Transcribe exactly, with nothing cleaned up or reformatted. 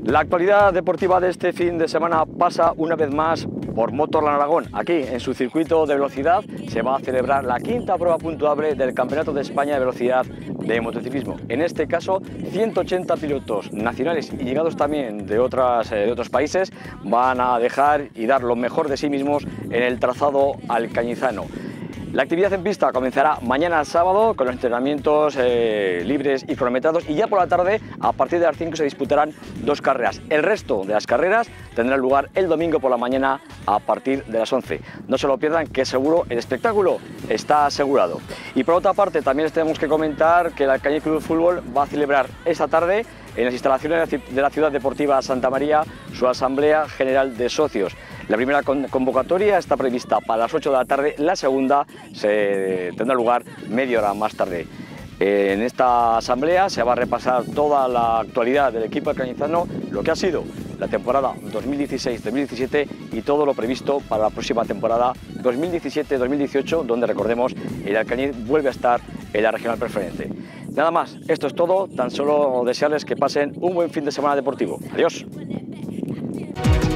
La actualidad deportiva de este fin de semana pasa una vez más por Motorland Aragón. Aquí, en su circuito de velocidad, se va a celebrar la quinta prueba puntuable del Campeonato de España de Velocidad de Motociclismo. En este caso, ciento ochenta pilotos nacionales y llegados también de, otras, de otros países van a dejar y dar lo mejor de sí mismos en el trazado alcañizano. La actividad en pista comenzará mañana sábado con los entrenamientos eh, libres y cronometrados, y ya por la tarde, a partir de las cinco, se disputarán dos carreras. El resto de las carreras tendrán lugar el domingo por la mañana a partir de las once. No se lo pierdan, que seguro el espectáculo está asegurado. Y por otra parte, también les tenemos que comentar que el Alcañiz Club de Fútbol va a celebrar esta tarde en las instalaciones de la Ciudad Deportiva Santa María su Asamblea General de Socios. La primera convocatoria está prevista para las ocho de la tarde, la segunda se tendrá lugar media hora más tarde. En esta asamblea se va a repasar toda la actualidad del equipo alcañizano, lo que ha sido la temporada dos mil dieciséis dos mil diecisiete y todo lo previsto para la próxima temporada dos mil diecisiete dos mil dieciocho, donde, recordemos, el Alcañiz vuelve a estar en la regional preferente. Nada más, esto es todo, tan solo desearles que pasen un buen fin de semana deportivo. Adiós.